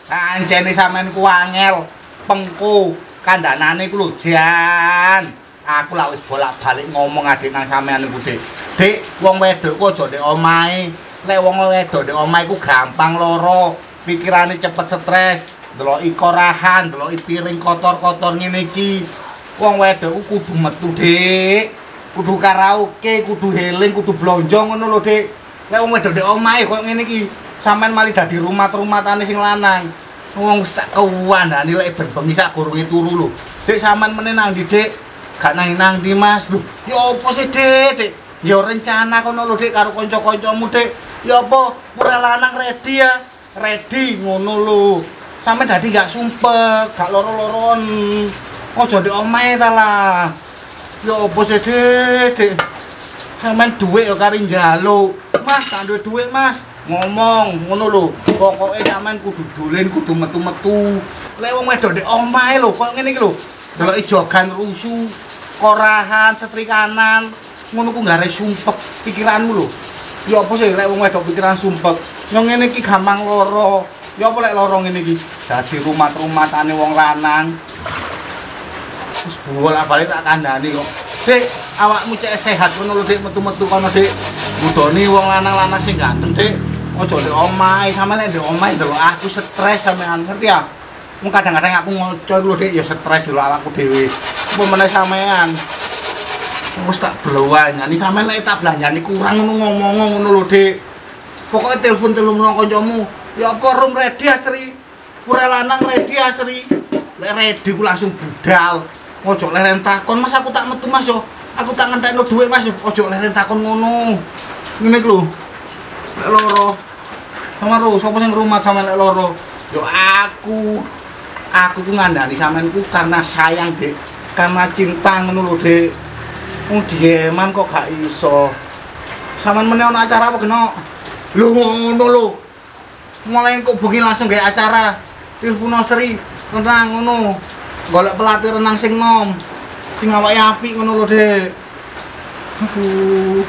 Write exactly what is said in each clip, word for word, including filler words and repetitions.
Anjene sampean ku angel, pengku, kandhanane ku lho jan. Aku lak wis bolak-balik ngomong adik nang sampean niku, Dik. Dik, wong wedok ku aja ndek omahe. Lek wong wedok ndek omahe ku gampang lara, pikirane cepet stres, ndeloki korahan, ndeloki piring kotor-kotor ngene iki. Wong wedok ku kudu metu, Dik. Kudu karaoke, kudu heling, kudu blonjong ngono lho, Dik. Lek wong wedok ndek omahe koyo ngene iki, sampean malih dadi rumat-rumatane sing lanang. Wong wis tak kewandani lek bengi sak gurunge turu lho. Dik sampean meneh nang ndi, Dik? Gak nang ndi Mas. Lho, ya apa sih, Dik? Dik, ya rencana kono lho, Dik, karo kanca-kancamu, Dik. Ya apa, pura lanang ready ya? Ready ngono lho. Sampe dadi gak sumpek, gak loro-loron. Aja ndek omahe ta lah. Ya apa sih, Dik? Dik. Sampeyan dhuwit ya kari njaluk. Mas, tak duwe dhuwit, Mas. Ngomong ngono lho. Pokoke sampean kudu dolen, kudu metu-metu. Lek wong wedok ndek omahe lho, kok ngene iki lho. Deloki jogan rusuh, korahan, setrikanan, ngono ku gare sumpek pikiranmu lho. Ya apa sih lek wong wedok pikiran sumpek? Yo ngene iki gampang lara. Ya apa lek lara ngene iki? Dadi rumat-rumatane wong lanang. Wis bolak-balik tak kandhani kok. Dik, awakmu cek sehat ngono lho, Dik, metu-metu kono, Dik. Budoni wong lanang-lanang sing ganteng, Dik. Aja ndek omahe, sampe nek ndek omahe ndelok aku stres sampean, ngerti ya? Mung kadang-kadang aku ngoco lho, Dik, ya stres dulu awakku dhewe. Apa meneh sampean? Wis tak blowani, sampean lek tak belanjani kurang ngono ngomong ngono lho, Dik. Pokoke telepon-telepon nang kancamu. Ya apa room ready asri? Pura lanang ready asri. Lek ready ku langsung budal. Ojo leren takon, Mas aku tak metu, Mas yo. Aku tak ngentekno dhuwit, Mas. Ojo leren takon ngono. Ngene iki lho. Lek loro. Sama ro, sapa sing rumat sampean lek loro? Yo aku. Aku ku ngandani sampean ku karena sayang, Dik. Karena cinta ngono lho, Dik. Wong dieman kok gak iso. Sampean meneh ana acara apa geno? Lho ngono lho. Mulai kok bengi langsung gawe acara. Telepon Sri, renang ngono. Golek pelatih renang sing nom. Sing awake apik ngono lho, Dik. Aduh.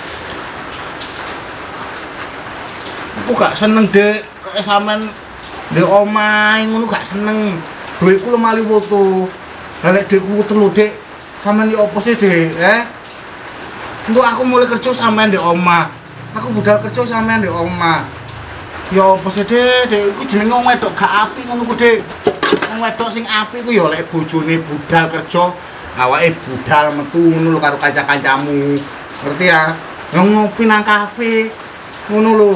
Aku gak seneng, Dik. Kayak sampean ndek omahe ngono gak seneng. Duitku lu mali foto. Lah lek duitku wutu lho, Dik. Sampean yo opo sih, Dik? Eh? Engko aku mulai kerja sampean ndek omah. Aku budal kerja sampean ndek omah. Ya opo sih, Dik? Dik iku jenenge wong wedok gak apik ngono ku, Dik. Wong wedok sing apik ku ya lek bojone budal kerja, awake budal metu ngono lho karo kanca-kancamu. Ngerti ya? Yang ngopi nang kafe. Ngono lho.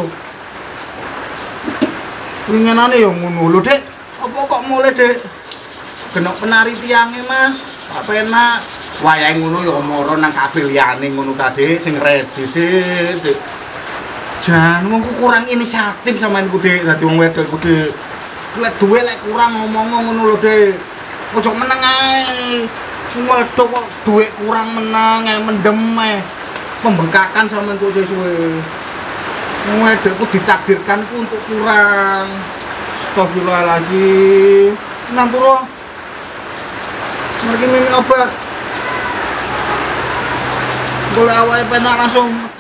Ringanane ya ngono lho, Dik. Apa kok mulai, Dik? Genok penari tiange, Mas. Tak penak. Wayahe ngono ya moro nang kafe liyane ngono ta, Dik, sing ready, Dik. Dik. Jan wong kurang inisiatif sampean ku, Dik. Dadi wong wedok ku, Dik. Lek duwe lek kurang ngomong ngono lho, Dik. Ojo meneng ae. Wong wedok kok duwe kurang menang ae mendem ae. Pembengkakan sampean kok suwe. Wong wedok ku ditakdirkan ku untuk kurang. Astagfirullahaladzim. Nampuro. Mari minum obat. Boleh awake penak langsung